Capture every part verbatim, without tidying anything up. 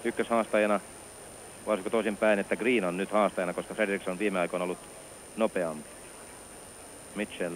ykköshaastajana. Voisiko toisinpäin, että Green on nyt haastajana, koska Fredericks on viime aikoina ollut nopeampi. Mitchell.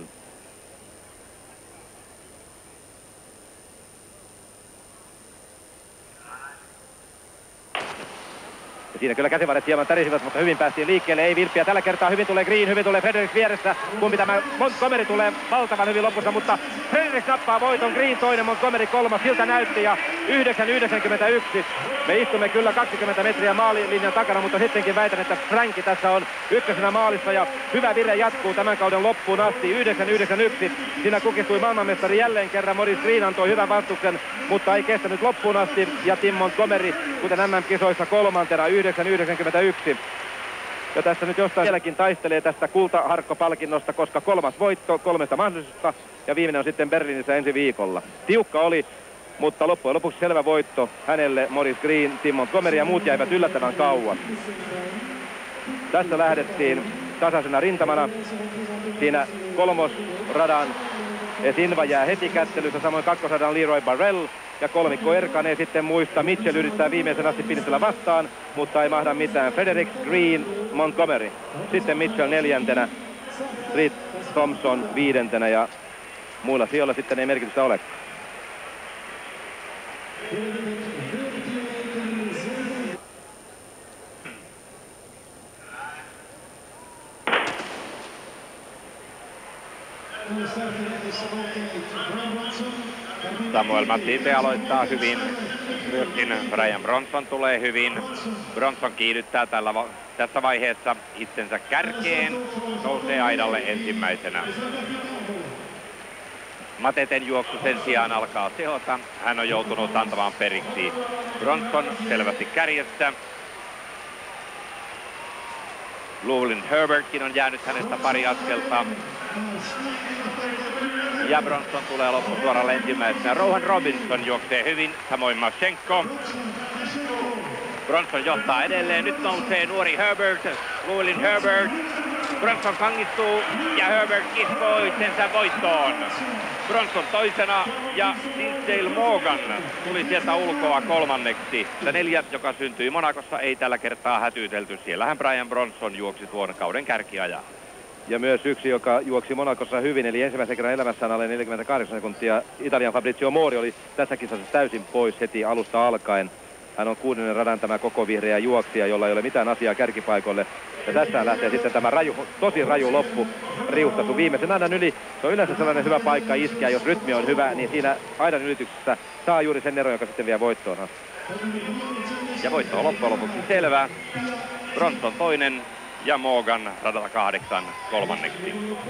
Ja siinä kyllä käsivarret hieman tärisivät, mutta hyvin päästiin liikkeelle. Ei vilppiä. Tällä kertaa hyvin tulee Green, hyvin tulee Fredericks vieressä. Kumpi tämä Montgomery tulee valtavan hyvin lopussa, mutta Fredericks nappaa voiton. Green toinen, Montgomery kolmas. Siltä näytti ja yhdeksän yhdeksänkymmentäyksi. Me istumme kyllä kaksikymmentä metriä maalilinjan takana, mutta sittenkin väitän, että Franki tässä on ykkösenä maalissa ja hyvä vire jatkuu tämän kauden loppuun asti. yhdeksän yhdeksänkymmentäyksi. Siinä kukistui maailmanmestari jälleen kerran. Maurice Green antoi hyvän vastuksen, mutta ei kestänyt loppuun asti. Ja Tim Montgomery, kuten M M-kisoissa kolmantena, yhdeksän yhdeksänkymmentäyksi. Ja tässä nyt jostain vieläkin taistelee tästä kultaharkkopalkinnosta, koska kolmas voitto kolmesta mahdollisesta ja viimeinen on sitten Berliinissä ensi viikolla. Tiukka oli, mutta loppujen lopuksi selvä voitto hänelle, Maurice Green, Tim Montgomery ja muut jäivät yllättävän kauas. Tässä lähdettiin tasaisena rintamana. Siinä kolmosradan Sinva jää heti kättelyssä, samoin kakkosradan Leroy Burrell. Ja kolmikko erkanee sitten muista. Mitchell yrittää viimeisen asti pinistellä vastaan, mutta ei mahda mitään. Fredericks, Green, Montgomery. Sitten Mitchell neljäntenä, Reed Thompson viidentenä ja muilla sijoilla sitten ei merkitystä olekaan. Samuel Matisse aloittaa hyvin. Myöskin Brian Bronson tulee hyvin. Bronson kiihdyttää tällä va tässä vaiheessa itsensä kärkeen. Nousee aidalle ensimmäisenä. Mateten juoksu sen sijaan alkaa tehota. Hän on joutunut antamaan periksi. Bronson selvästi kärjessä. Llewellyn Herbertkin on jäänyt hänestä pari askelta. Ja Bronson tulee loppusuoralle ensimmäisenä. Rohan Robinson juoksee hyvin, samoin Maschenko. Bronson johtaa edelleen. Nyt nousee nuori Herbert, Llewellyn Herbert. Bronson kangistuu ja Herbert kiskoo itsensä voittoon. Bronson toisena ja Dinsdale Morgan tuli sieltä ulkoa kolmanneksi. Ja neljäs, joka syntyi Monacossa, ei tällä kertaa hätyytelty. Siellähän Brian Bronson juoksi tuon kauden kärkiajan. Ja myös yksi, joka juoksi Monacossa hyvin, eli ensimmäisen kerran elämässään alle neljäkymmentäkahdeksan sekuntia. Italian Fabrizio Mori oli tässä kisassa täysin pois heti alusta alkaen. Hän on kuudennen radan tämä koko vihreä juoksija, jolla ei ole mitään asiaa kärkipaikoille. Ja tässä lähtee sitten tämä raju, tosi raju loppu riuhtasu viimeisen aidan yli. Se on yleensä sellainen hyvä paikka iskeä, jos rytmi on hyvä, niin siinä aidan ylityksessä saa juuri sen eron, joka sitten vie voittoon. Ja voitto on loppujen lopuksi selvä. Bronson toinen ja Morgan radalla kahdeksan kolmanneksi.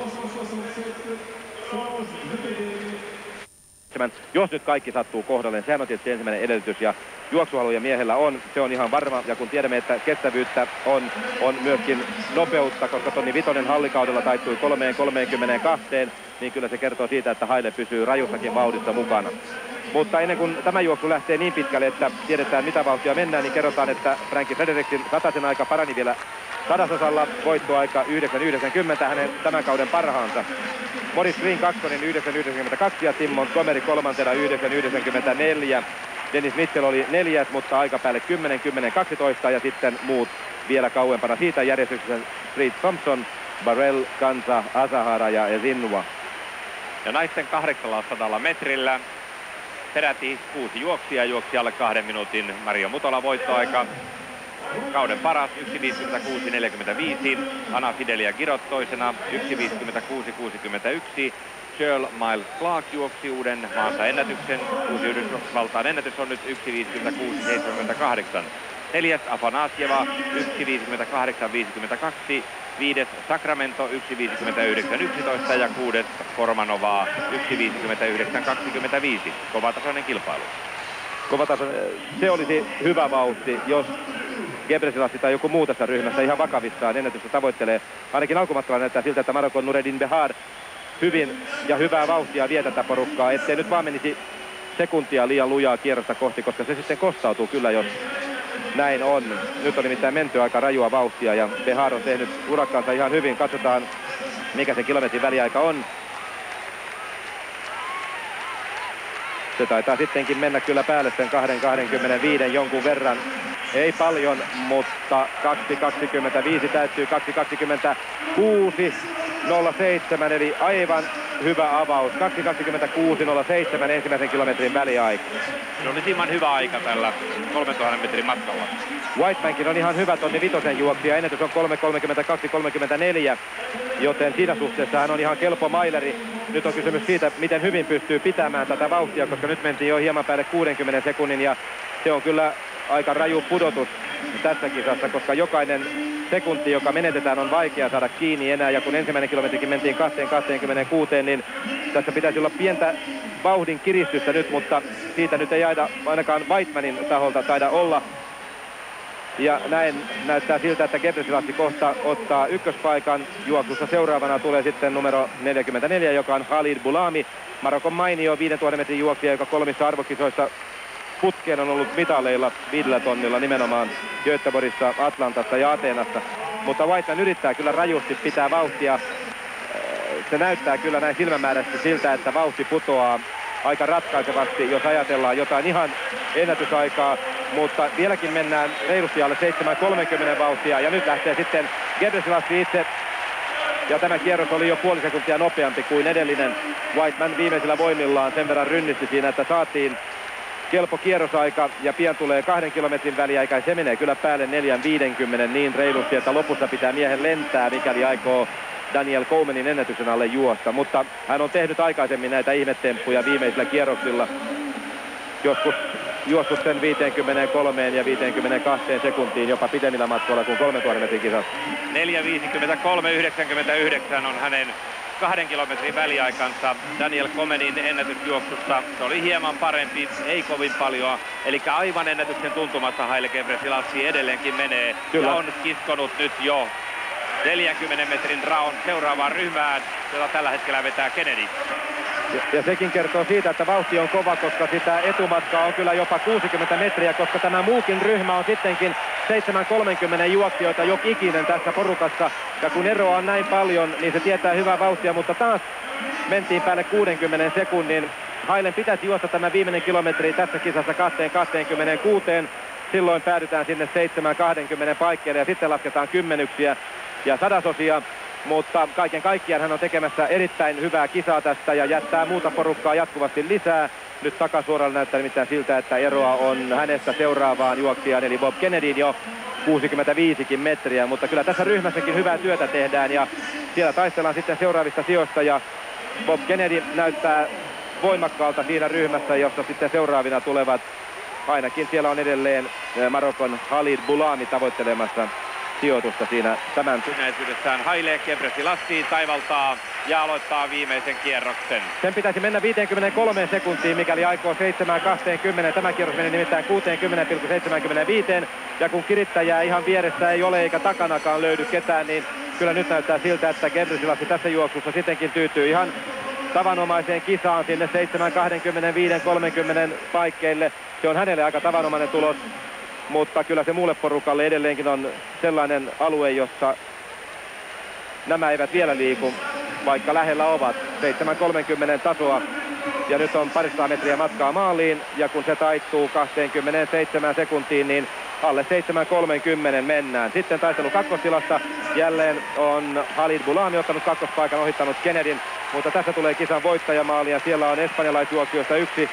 Jos nyt kaikki sattuu kohdalleen, sehän on tietysti ensimmäinen edellytys ja juoksuhaluja miehellä on, se on ihan varma. Ja kun tiedämme, että kestävyyttä on, on myöskin nopeutta, koska tonni vitonen hallikaudella taittui kolmeen kolmeenkymmeneenkahteen, niin kyllä se kertoo siitä, että Haile pysyy rajussakin vauhdissa mukana. Mutta ennen kuin tämä juoksu lähtee niin pitkälle, että tiedetään mitä vauhtia mennään, niin kerrotaan, että Frankie Fredericksin sataisen aika parani vielä sadasosalla, voittoaika yhdeksän yhdeksänkymmentä, hänen tämän kauden parhaansa. Maurice Green kakkonen yhdeksän yhdeksänkymmentäkaksi ja Tim Montgomery kolmantena yhdeksän yhdeksänkymmentäneljä. Dennis Mitchell oli neljäs, mutta aika päälle kymmenen kymmenen kaksitoista ja sitten muut vielä kauempana siitä järjestyksessä Reed Thompson, Burrell, Kansa, Asahara ja Ezinwa. Ja naisten kahdeksansataa metrillä peräti kuusi juoksia juoksi alle kahden minuutin. Mario Mutola voittoaika. Kauden paras yksi viisikymmentäkuusi neljäkymmentäviisi. Anna Fidelia Girot toisena yksi viisikymmentäkuusi kuusikymmentäyksi. Shirl Miles Clark juoksi uuden maansa ennätyksen. Uusi Yhdysvaltain ennätys on nyt yksi viisikymmentäkuusi seitsemänkymmentäkahdeksan. Neljäs Afanasjeva yksi viisikymmentäkahdeksan viisikymmentäkaksi. Viides Sacramento yksi viisikymmentäyhdeksän yksitoista ja kuudes Formanovaa yksi viisikymmentäyhdeksän kaksikymmentäviisi. Kovatasoinen kilpailu. Kovatasoinen, se olisi hyvä vauhti, jos Gebrselassie tai joku muu tässä ryhmässä ihan vakavissaan ennätystä tavoittelee. Ainakin alkumatkalla näyttää siltä, että Marokon Nureddin Behar hyvin ja hyvää vauhtia vie tätä porukkaa, ettei nyt vaan menisi sekuntia liian lujaa kierrosta kohti, koska se sitten kostautuu kyllä, jos näin on. Nyt on nimittäin menty aika rajua vauhtia ja Behar on tehnyt urakkaansa ihan hyvin. Katsotaan, mikä se kilometrin väliaika on. Se taitaa sittenkin mennä kyllä päälle sen kaksi kaksikymmentäviisi jonkun verran. Ei paljon, mutta kaksi kaksikymmentäviisi täyttyy kaksi kaksikymmentäkuusi nolla seitsemän, eli aivan hyvä avaus. kaksi kaksikymmentäkuusi nolla seitsemän ensimmäisen kilometrin väliaika. Se oli hieman hyvä aika tällä kolmentuhannen metrin matkalla. Whitemankin on ihan hyvä tonni vitosen juoksija. Ennätys on kolme kolmekymmentäkaksi kolmekymmentäneljä, joten siinä suhteessa hän on ihan kelpo maileri. Nyt on kysymys siitä, miten hyvin pystyy pitämään tätä vauhtia, koska nyt mentiin jo hieman päälle kuudenkymmenen sekunnin ja se on kyllä aika raju pudotus tässä kisassa, koska jokainen sekunti, joka menetetään, on vaikea saada kiinni enää. Ja kun ensimmäinen kilometrikin mentiin kaksi kaksikymmentäkuusi, niin tässä pitäisi olla pientä vauhdin kiristystä nyt, mutta siitä nyt ei aida, ainakaan Whitemanin taholta taida olla. Ja näin näyttää siltä, että Gebrselassie kohta ottaa ykköspaikan. Juoksussa seuraavana tulee sitten numero neljäkymmentäneljä, joka on Khalid Boulami. Marokon mainio viidentuhannen metrin juoksija, joka kolmissa arvokisoissa putkeen on ollut mitaleilla viidellä tonnilla nimenomaan Göteborgissa, Atlantassa ja Ateenassa. Mutta Whiteman yrittää kyllä rajusti pitää vauhtia. Se näyttää kyllä näin silmämääräisesti siltä, että vauhti putoaa aika ratkaisevasti, jos ajatellaan jotain ihan ennätysaikaa. Mutta vieläkin mennään reilusti alle seitsemän kolmekymmentä vauhtia ja nyt lähtee sitten Gebrselassie itse. Ja tämä kierros oli jo puoli sekuntia nopeampi kuin edellinen. Whiteman viimeisillä voimillaan sen verran rynnisti siinä, että saatiin kelpo kierrosaika ja pian tulee kahden kilometrin väliaika. Se menee kyllä päälle neljän viidenkymmenen niin reilusti, että lopussa pitää miehen lentää, mikäli aikoo Daniel Colemanin ennätyksen alle juosta. Mutta hän on tehnyt aikaisemmin näitä ihmetemppuja viimeisillä kierroksilla. Joskus juossut sen viisikymmentäkolme ja viisikymmentäkaksi sekuntiin jopa pidemmillä matkoilla kuin kolmentuhannen metrin kisassa. neljä viisikymmentäkolme yhdeksänkymmentäyhdeksän on hänen kahden kilometrin väliaikansa Daniel Colemanin ennätysjuoksussa. Se oli hieman parempi, ei kovin paljon. Eli aivan ennätyksen tuntumassa Haile Gebrselassie edelleenkin menee. Kyllä. Ja on kiskonut nyt jo neljänkymmenen metrin raon seuraavaan ryhmään, jota tällä hetkellä vetää Kennedy. Ja, ja sekin kertoo siitä, että vauhti on kova, koska sitä etumatkaa on kyllä jopa kuusikymmentä metriä, koska tämä muukin ryhmä on sittenkin seitsemän kolmekymmentä juoksijoita jo ikinen tässä porukassa. Ja kun eroa on näin paljon, niin se tietää hyvää vauhtia, mutta taas mentiin päälle kuudenkymmenen sekunnin. Hailen pitäisi juosta tämä viimeinen kilometri tässä kisassa kaksi kaksikymmentäkuusi. Silloin päädytään sinne seitsemän kaksikymmentä paikkeelle ja sitten lasketaan kymmenyksiä ja sadasosia. Mutta kaiken kaikkiaan hän on tekemässä erittäin hyvää kisaa tästä ja jättää muuta porukkaa jatkuvasti lisää. Nyt takasuoralla näyttää nimittäin siltä, että eroa on hänestä seuraavaan juoksijaan eli Bob Kennedyin jo kuusikymmentäviisi metriä. Mutta kyllä tässä ryhmässäkin hyvää työtä tehdään ja siellä taistellaan sitten seuraavista sijoista. Ja Bob Kennedy näyttää voimakkaalta siinä ryhmässä, jossa sitten seuraavina tulevat. Ainakin siellä on edelleen Marokon Khalid Boulami tavoittelemassa sijoitusta siinä tämän tynäisyydessään. Haile Gebrselassie taivaltaa ja aloittaa viimeisen kierroksen. Sen pitäisi mennä viisikymmentäkolme sekuntiin, mikäli aikoo seitsemän kaksikymmentä. Tämä kierros meni nimittäin kuusikymmentä pilkku seitsemänkymmentäviisi. Ja kun kirittäjää ihan vieressä ei ole eikä takanakaan löydy ketään, niin kyllä nyt näyttää siltä, että Gebrselassie tässä juoksussa sittenkin tyytyy ihan tavanomaiseen kisaan sinne seitsemän kaksikymmentäviisi kolmekymmentä paikkeille. Se on hänelle aika tavanomainen tulos. Mutta kyllä se muulle porukalle edelleenkin on sellainen alue, jossa nämä eivät vielä liiku, vaikka lähellä ovat seitsemän kolmekymmentä tasoa. Ja nyt on parisataa metriä matkaa maaliin, ja kun se taittuu kaksikymmentäseitsemän sekuntiin, niin alle seitsemän kolmekymmentä mennään. Sitten taistelu kakkostilasta jälleen on Khalid Boulami ottanut kakkospaikan, ohittanut Kennedyn, mutta tässä tulee kisan voittajamaali, ja siellä on espanjalaisjuoksijoista yksi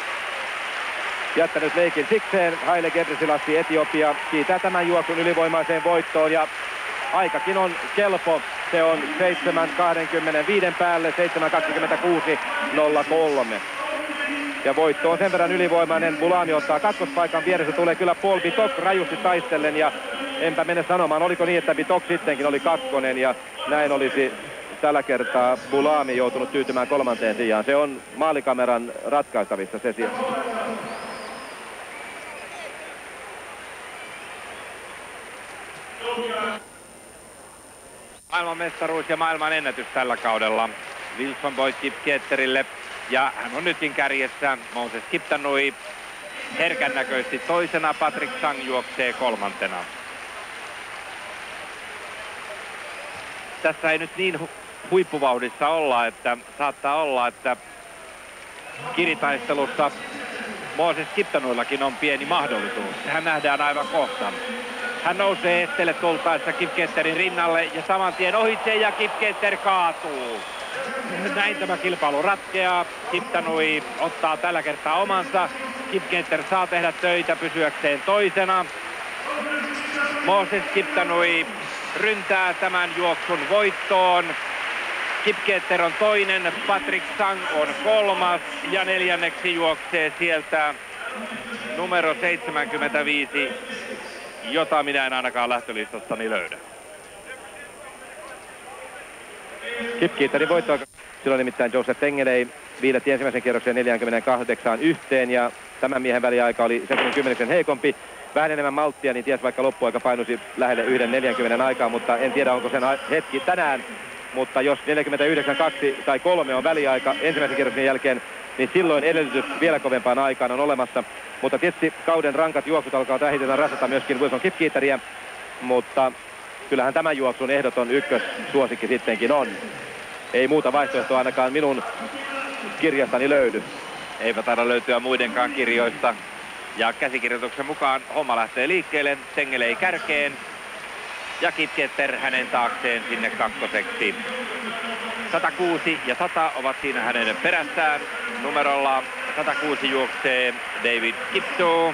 jättänyt leikin sikseen. Haile Gebrselassie Etiopia kiitää tämän juoksun ylivoimaiseen voittoon ja aikakin on kelpo. Se on seitsemän kaksikymmentäviisi päälle, seitsemän kaksikymmentäkuusi nolla kolme. Ja voitto on sen verran ylivoimainen. Boulami ottaa kakkospaikan, vieressä tulee kyllä Paul Bitok rajusti taistellen ja enpä mene sanomaan, oliko niin, että Bitok sittenkin oli kakkonen ja näin olisi tällä kertaa Boulami joutunut tyytymään kolmanteen sijaan. Se on maalikameran ratkaistavissa se sija. Maailmanmestaruus ja maailman ennätys tällä kaudella Wilson Boy Kipketerille. Ja hän on nytkin kärjessä. Moses Kiptanui herkän näköisesti toisena, Patrick Sang juoksee kolmantena. Tässä ei nyt niin hu- huippuvauhdissa olla, että saattaa olla, että Kiritaistelussa Moses Kiptanuillakin on pieni mahdollisuus. Sehän nähdään aivan kohta. Hän nousee esteelle tultaessa Kipketerin rinnalle ja saman tien ohitse ja Kipketer kaatuu. Näin tämä kilpailu ratkeaa. Kiptanui ottaa tällä kertaa omansa. Kipketer saa tehdä töitä pysyäkseen toisena. Moses Kiptanui ryntää tämän juoksun voittoon. Kipketer on toinen, Patrick Sang on kolmas ja neljänneksi juoksee sieltä numero seitsemänkymmentäviisi, jota minä en ainakaan lähtölistastani löydä. Kipketerin voittoa silloin nimittäin Joseph Tengelei viiletti ensimmäisen kierroksen neljäkymmentäkahdeksan yhteen ja tämän miehen väliaika oli sekunnin kymmenyksen heikompi. Vähän enemmän malttia, niin ties vaikka loppuaika painuisi lähelle yhden neljänkymmenen aikaa, mutta en tiedä onko sen hetki tänään. Mutta jos neljäkymmentäyhdeksän kaksi tai kolme on väliaika ensimmäisen kierroksen jälkeen, niin silloin edellytys vielä kovempaan aikaan on olemassa. Mutta tietysti kauden rankat juoksut alkaa vähitellen rasata myöskin Wilson Kipketeriä, mutta kyllähän tämän juoksun ehdoton ykkössuosikki sittenkin on. Ei muuta vaihtoehtoa ainakaan minun kirjastani löydy. Eipä taida löytyä muidenkaan kirjoista. Ja käsikirjoituksen mukaan homma lähtee liikkeelle, Tengelei kärkeen ja Kipketer hänen taakseen sinne kakkoseksi. sata kuusi ja sata ovat siinä hänen perässään. Numerolla sata kuusi juoksee David Kiptoo.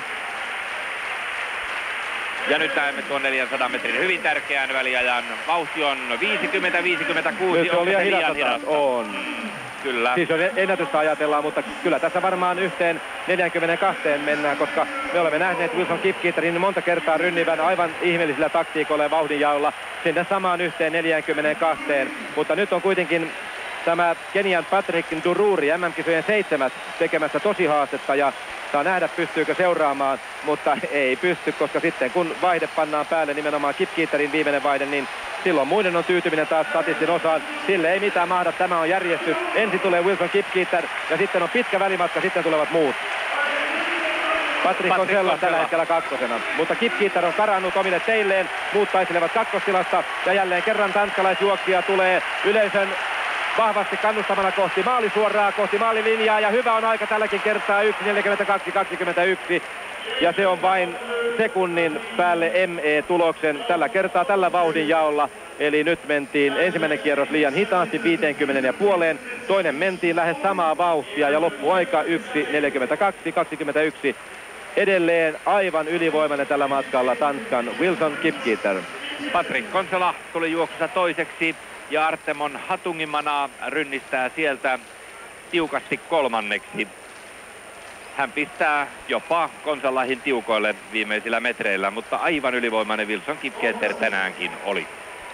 Ja nyt näemme tuon neljänsadan metrin hyvin tärkeän väliajan. Vauhti on viisikymmentä viisikymmentäkuusi. Nyt se on liian hidasta. On. Kyllä. Siis on ennätystä ajatellaan, mutta kyllä tässä varmaan yhteen neljäkymmentäkaksi mennään, koska me olemme nähneet Wilson Kipketerin monta kertaa rynnivän aivan ihmeellisillä taktiikoilla ja vauhdinjaolla sinne samaan yhteen neljäkymmentäkaksi. Mutta nyt on kuitenkin tämä Kenian Patrick Ndururi M M-kisojen seitsemät tekemässä tosi haastetta ja saa nähdä pystyykö seuraamaan, mutta ei pysty, koska sitten kun vaihde pannaan päälle, nimenomaan Kipketerin viimeinen vaihde, niin silloin muiden on tyytyminen taas statistin osaan. Sille ei mitään mahda, tämä on järjestys. Ensin tulee Wilson Kipketer ja sitten on pitkä välimatka, sitten tulevat muut. Patrick, Patrick on sellainen tällä hetkellä kakkosena, mutta Kipketer on karannut omille teilleen. Muut taistelevat kakkostilasta ja jälleen kerran tanskalaisjuoksija tulee yleisön vahvasti kannustamana kohti maalisuoraa, kohti maalilinjaa ja hyvä on aika tälläkin kertaa yksi neljäkymmentäkaksi kaksikymmentäyksi ja se on vain sekunnin päälle M E-tuloksen tällä kertaa tällä vauhdin jaolla. Eli nyt mentiin ensimmäinen kierros liian hitaasti viisikymmentä ja puoleen, toinen mentiin lähes samaa vauhtia ja loppuaika yksi neljäkymmentäkaksi kaksikymmentäyksi. Edelleen aivan ylivoimainen tällä matkalla Tanskan Wilson Kipketer. Patrick Konsela tuli juoksussa toiseksi ja Artemon Hatungimana rynnistää sieltä tiukasti kolmanneksi. Hän pistää jopa Konsalahin tiukoille viimeisillä metreillä, mutta aivan ylivoimainen Wilson Kipketer tänäänkin oli.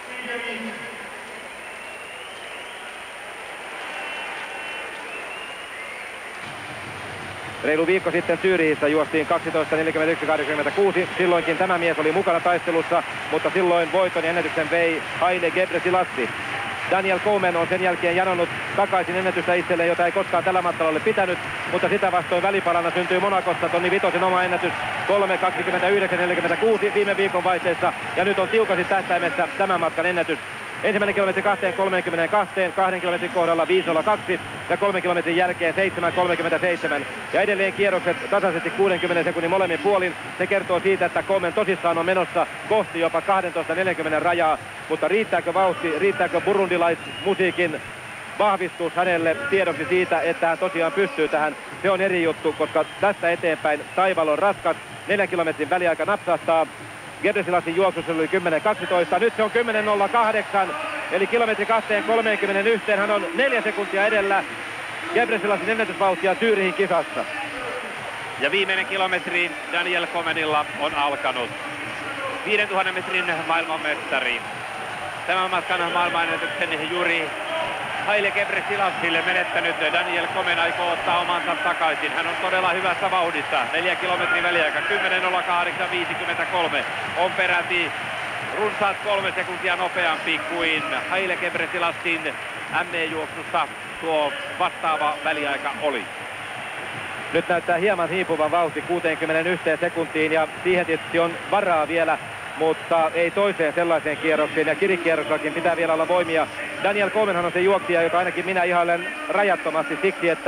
Reilu viikko sitten Zyrihissä juostiin kaksitoista neljäkymmentäyksi kahdeksankymmentäkuusi. Silloinkin tämä mies oli mukana taistelussa, mutta silloin voiton ja ennätyksen vei Haile Gebrselassie. Daniel Komen on sen jälkeen janonnut takaisin ennätystä itselleen, jota ei koskaan tällä matkalla ole pitänyt, mutta sitä vastoin välipalana syntyi Monakossa Tonni Vitosen oma ennätys kolme kaksikymmentäyhdeksän neljäkymmentäkuusi viime viikon vaihteessa ja nyt on tiukasti tähtäimessä tämän matkan ennätys. Ensimmäinen kilometri kaksi kolmekymmentäkaksi, kahden kilometrin kohdalla viisi nolla kaksi ja kolmen kilometrin jälkeen seitsemän kolmekymmentäseitsemän. Ja edelleen kierrokset tasaisesti kuudenkymmenen sekunnin molemmin puolin. Se kertoo siitä, että Komen tosissaan on menossa kohti jopa kaksitoista neljäkymmentä rajaa. Mutta riittääkö vauhti, riittääkö burundilaismusiikin vahvistus hänelle tiedoksi siitä, että hän tosiaan pystyy tähän. Se on eri juttu, koska tästä eteenpäin taival on raskas. Neljän kilometrin väliaika napsahtaa. Gebrselassin juoksussa oli kymmenen kaksitoista, nyt se on kymmenen nolla kahdeksan, eli kilometri kaksi kolmekymmentäyksi, hän on neljä sekuntia edellä Gebrselassin ennätysvauhtia Zyrihin kisassa. Ja viimeinen kilometri Daniel Comenilla on alkanut. viisituhatta metrin maailmanmestari. Tämän matkan maailmanennätyksen juuri Haile Gebrselassie menettänyt Daniel Komen aikoo ottaa omansa takaisin. Hän on todella hyvässä vauhdissa. Neljä kilometrin väliaika. kymmenen nolla kahdeksan viisikymmentäkolme on peräti runsaat kolme sekuntia nopeampi kuin Haile Gebrselassin M E-juoksussa tuo vastaava väliaika oli. Nyt näyttää hieman hiipuvan vauhti kuuteenkymmeneenyhteen sekuntiin ja siihen tietysti on varaa vielä, mutta ei toiseen sellaiseen kierrokseen ja kirikierroksellakin pitää vielä olla voimia. Daniel Komenhan on se juoksija, joka ainakin minä ihailen rajattomasti siksi, että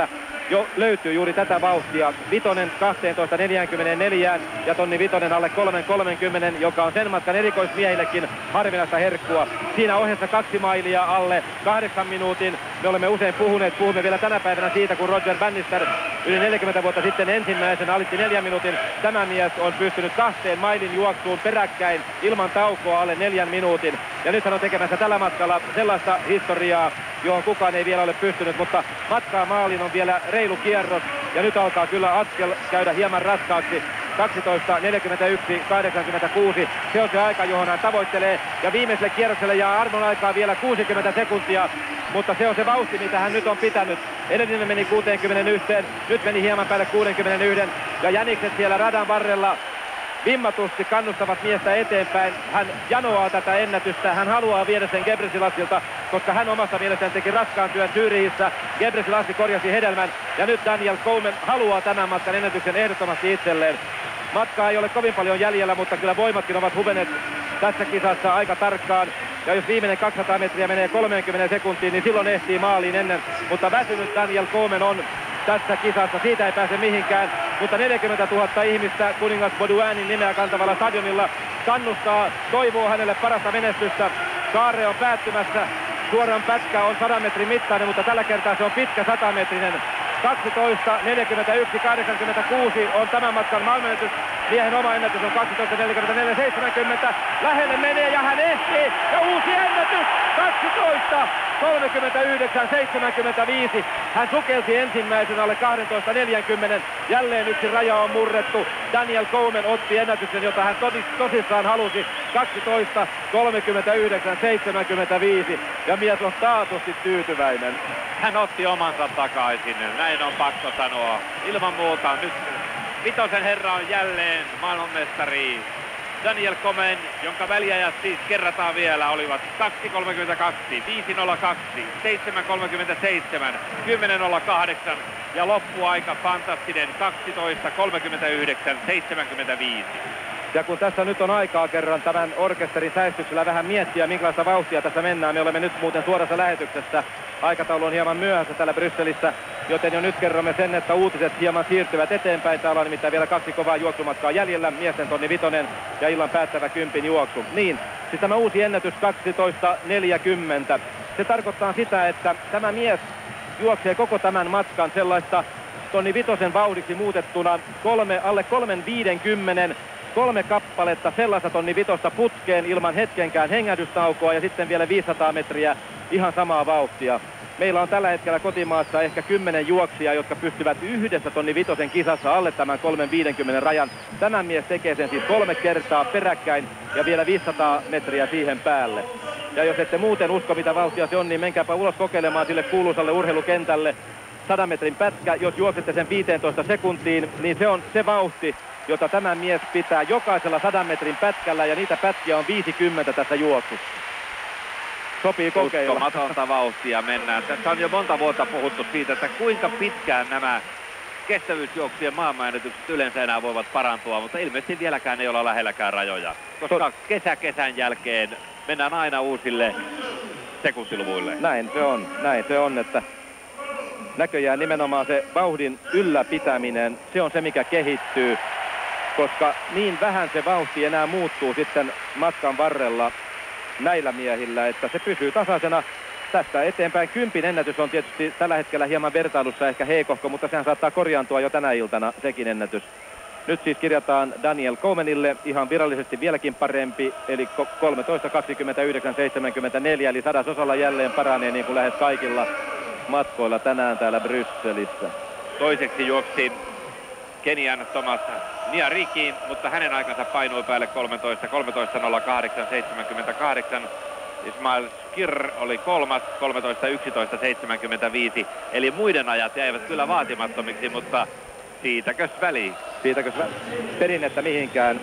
jo löytyy juuri tätä vauhtia. Vitonen kaksitoista neljäkymmentäneljä ja Tonni Vitonen alle kolme kolmekymmentä, joka on sen matkan erikoismiehillekin harvinaista herkkua. Siinä ohessa kaksi mailia alle kahdeksan minuutin. Me olemme usein puhuneet, puhumme vielä tänä päivänä siitä, kun Roger Bannister yli neljäkymmentä vuotta sitten ensimmäisen alitti neljän minuutin. Tämä mies on pystynyt kahteen mailin juoksuun peräkkäin ilman taukoa alle neljän minuutin. Ja nyt hän on tekemässä tällä matkalla sellaista historiaa, johon kukaan ei vielä ole pystynyt, mutta matkaa maaliin on vielä reilu kierros. Ja nyt alkaa kyllä askel käydä hieman raskaaksi. kaksitoista neljäkymmentäyksi kahdeksankymmentäkuusi. Se on se aika, johon hän tavoittelee. Ja viimeiselle kierrokselle jää armon aikaa vielä kuusikymmentä sekuntia. Mutta se on se vauhti, mitä hän nyt on pitänyt. Edellinen meni kuusikymmentäyksi, nyt meni hieman päälle kuusikymmentäyksi. Ja jänikset siellä radan varrella vimmatusti kannustavat miestä eteenpäin. Hän janoaa tätä ennätystä. Hän haluaa viedä sen Gebrselassilta, koska hän omasta mielestään teki raskaan työn Zyrihissä. Gebrselassi korjasi hedelmän. Ja nyt Daniel Komen haluaa tämän matkan ennätyksen ehdottomasti itselleen. Matkaa ei ole kovin paljon jäljellä, mutta kyllä voimatkin ovat huveneet tässä kisassa aika tarkkaan. Ja jos viimeinen kaksisataa metriä menee kolmekymmentä sekuntiin, niin silloin ehtii maaliin ennen. Mutta väsynyt Daniel Komen on tässä kisassa, siitä ei pääse mihinkään. Mutta neljäkymmentätuhatta ihmistä kuningas Baudouinin nimeä kantavalla stadionilla kannustaa, toivoo hänelle parasta menestystä. Kaare on päättymässä. Suoran pätkä on sadan metrin mittainen, mutta tällä kertaa se on pitkä satametrinen. kaksitoista neljäkymmentäyksi kahdeksankymmentäkuusi on tämän matkan maailmanennätys. Miehen oma ennätys on kaksitoista neljäkymmentäneljä seitsemänkymmentä. Lähelle menee ja hän ehtii. Ja uusi ennätys. kaksitoista kolmekymmentäyhdeksän seitsemänkymmentäviisi. Hän sukelsi ensimmäisen alle kaksitoista neljäkymmentä. Jälleen yksi raja on murrettu. Daniel Komen otti ennätyksen, jota hän tos, tosissaan halusi. kaksitoista kolmekymmentäyhdeksän seitsemänkymmentäviisi. Ja mies on taatusti tyytyväinen. Hän otti omansa takaisin, näin on pakko sanoa. Ilman muuta nyt Vitosen herra on jälleen maailmanmestari. Daniel Komen, jonka väliajat siis kerrataan vielä, olivat kaksi kolmekymmentäkaksi, viisi nolla kaksi, seitsemän kolmekymmentäseitsemän, kymmenen nolla kahdeksan ja loppuaika fantastinen kaksitoista kolmekymmentäyhdeksän seitsemänkymmentäviisi. Ja kun tässä nyt on aikaa kerran tämän orkesterin säistyksellä vähän miettiä, minkälaista vauhtia tässä mennään. Me olemme nyt muuten suorassa lähetyksessä. Aikataulu on hieman myöhässä täällä Brysselissä, joten jo nyt kerromme sen, että uutiset hieman siirtyvät eteenpäin. Täällä on nimittäin vielä kaksi kovaa juoksumatkaa jäljellä. Miesten Tonni Vitonen ja illan päättävä kympin juoksu. Niin, siis tämä uusi ennätys kaksitoista neljäkymmentä. Se tarkoittaa sitä, että tämä mies juoksee koko tämän matkan sellaista Tonni Vitosen vauhdiksi muutettuna kolme, alle kolmen viidenkymmenen. Kolme kappaletta sellaista Tonni Vitosta putkeen ilman hetkenkään hengähdystaukoa ja sitten vielä viisisataa metriä ihan samaa vauhtia. Meillä on tällä hetkellä kotimaassa ehkä kymmenen juoksijaa, jotka pystyvät yhdessä Tonni Vitosen kisassa alle tämän kolmen viidenkymmenen rajan. Tämä mies tekee sen siis kolme kertaa peräkkäin ja vielä viisisataa metriä siihen päälle. Ja jos ette muuten usko mitä vauhtia se on, niin menkääpä ulos kokeilemaan sille kuuluisalle urheilukentälle. sadan metrin pätkä, jos juoksette sen viisitoista sekuntiin, niin se on se vauhti, jota tämä mies pitää jokaisella sadan metrin pätkällä, ja niitä pätkiä on viisikymmentä tässä juoksussa. Sopii kokeilla. Uskomatonta vauhtia mennään. Tässä on jo monta vuotta puhuttu siitä, että kuinka pitkään nämä kestävyysjuoksien maailmanennätykset yleensä enää voivat parantua, mutta ilmeisesti vieläkään ei olla lähelläkään rajoja. Koska kesä kesän jälkeen mennään aina uusille sekuntiluvuille. Näin se on, näin se on, että näköjään nimenomaan se vauhdin ylläpitäminen, se on se mikä kehittyy. Koska niin vähän se vauhti enää muuttuu sitten matkan varrella näillä miehillä, että se pysyy tasaisena. Tästä eteenpäin kympin ennätys on tietysti tällä hetkellä hieman vertailussa ehkä heikohko, mutta sehän saattaa korjaantua jo tänä iltana sekin ennätys. Nyt siis kirjataan Daniel Komenille ihan virallisesti vieläkin parempi, eli kolmetoista kaksikymmentäyhdeksän seitsemänkymmentäneljä, eli sadasosalla jälleen paranee niin kuin lähes kaikilla matkoilla tänään täällä Brysselissä. Toiseksi juoksi Kenian Thomas Niariki, mutta hänen aikansa painui päälle kolmetoista, kolmetoista nolla kahdeksan seitsemänkymmentäkahdeksan. Ismail Skir oli kolmas, kolmetoista yksitoista seitsemänkymmentäviisi. Eli muiden ajat jäivät kyllä vaatimattomiksi, mutta siitäkös väliin? Siitäkös vä- perinnettä mihinkään.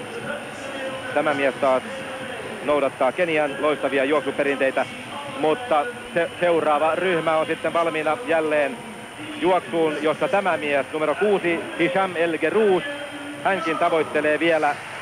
Tämä mies taas noudattaa Kenian loistavia juoksuperinteitä, mutta se, seuraava ryhmä on sitten valmiina jälleen juoksuun, jossa tämä mies, numero kuusi, Hisham El Gerouj, hänkin tavoittelee vielä